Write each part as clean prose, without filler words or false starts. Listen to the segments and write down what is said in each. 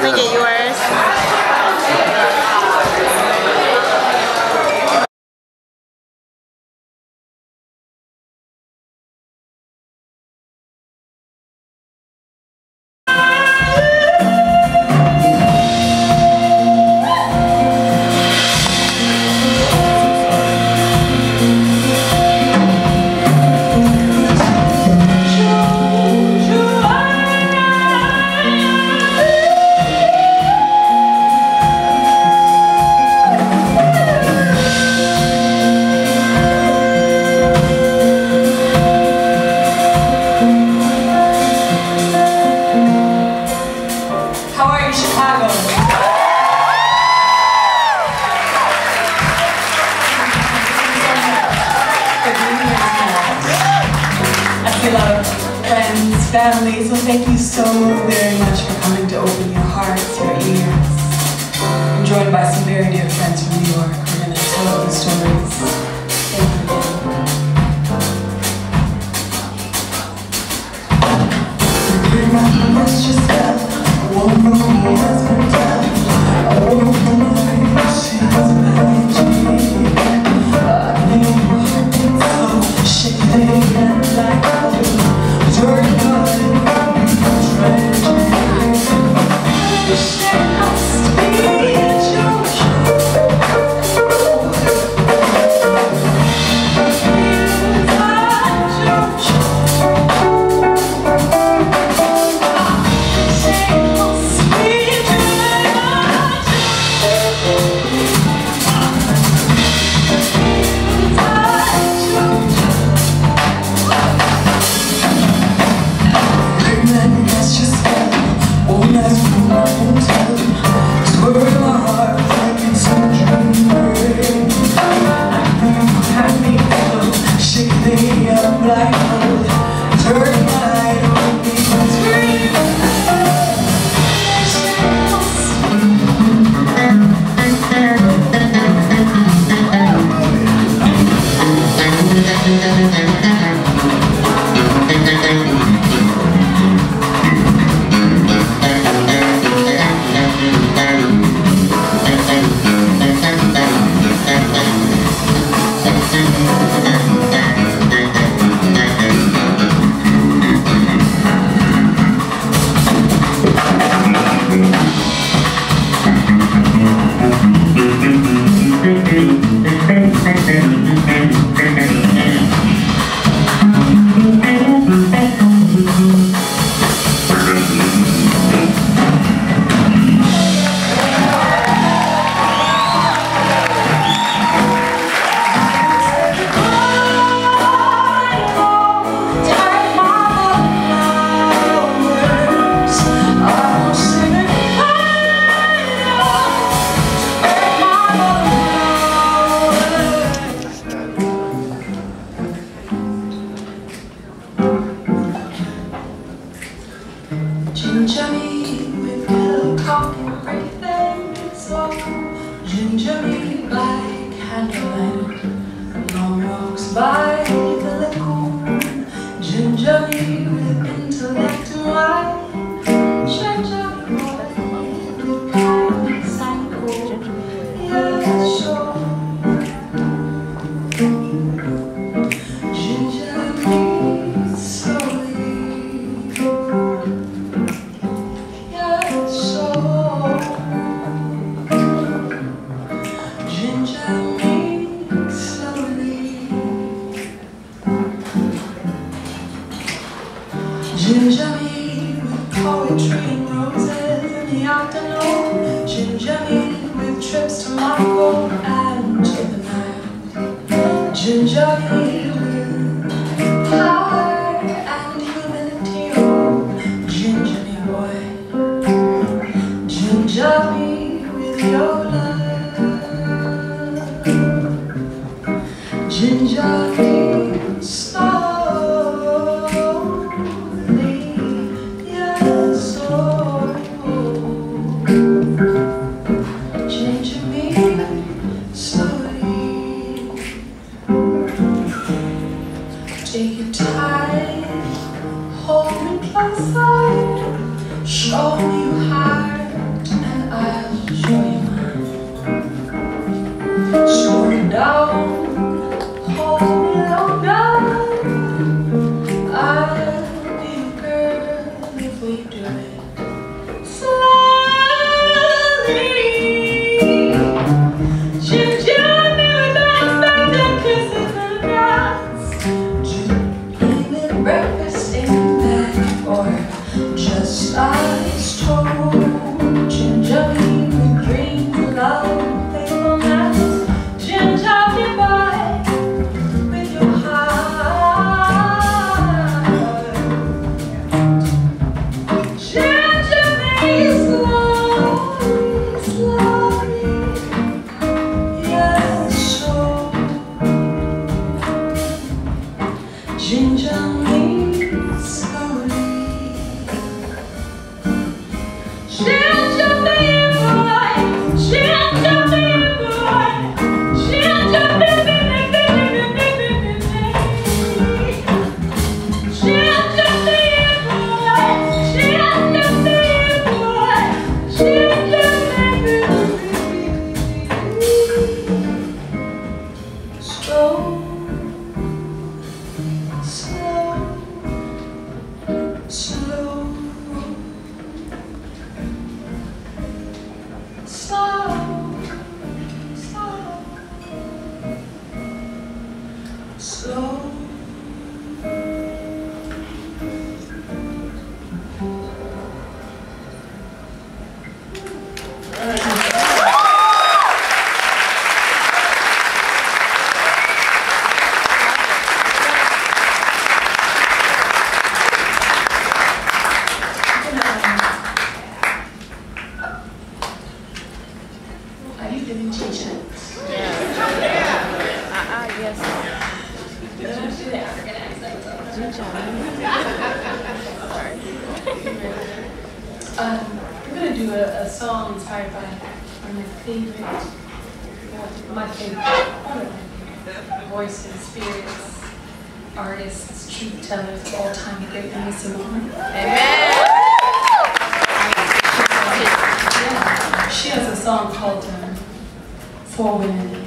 me get yours. Family, so thank you so very much for coming to open your hearts, your ears. I'm joined by some very dear friends from New York. We're going to tell the stories. Thank you Hold me closer, show me your heart. We're going to do a song inspired by one of my favorite voices, spirits, artists, truth tellers of all time, the great Simone. Amen. She has a song called For Women.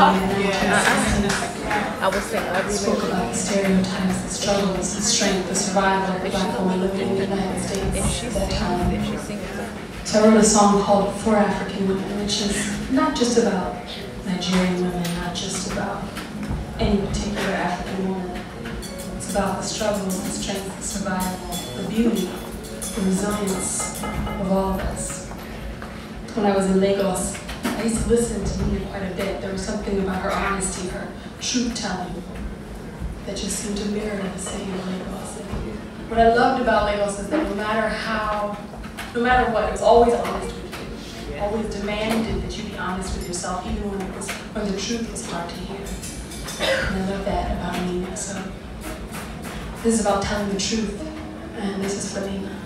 I was saying every spoke about the stereotypes, the struggles, the strength, the survival of the black woman living in the United States at that time. So I wrote a song called For African Women, which is not just about Nigerian women, not just about any particular African woman. It's about the struggles, the strength, the survival, the beauty, the resilience of all of us. When I was in Lagos, I used to listen to Nina quite a bit. There was something about her honesty, her truth-telling, that just seemed to mirror the city of Lagos. And what I loved about Lagos is that no matter what, it was always honest with you. Always demanded that you be honest with yourself, even when the truth was hard to hear. And I love that about Nina. So this is about telling the truth, and this is for Nina.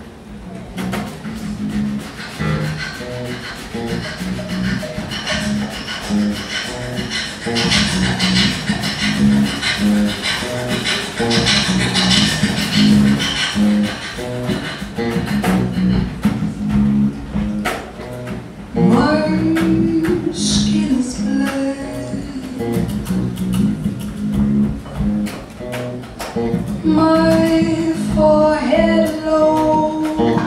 My skin is black, my forehead low,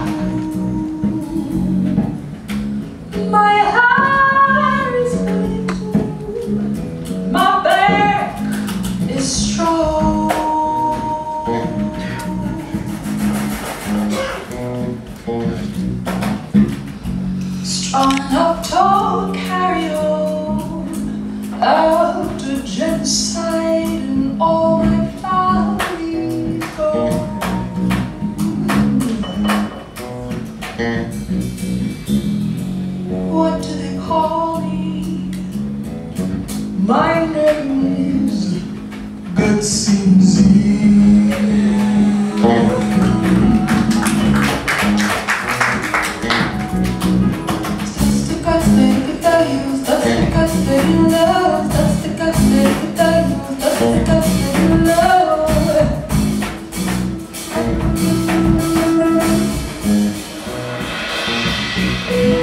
my hair is little, my back is strong. Strong enough to carry on after genocide and all my family gone. What do they call me? My name is Gutsinzi. Yeah.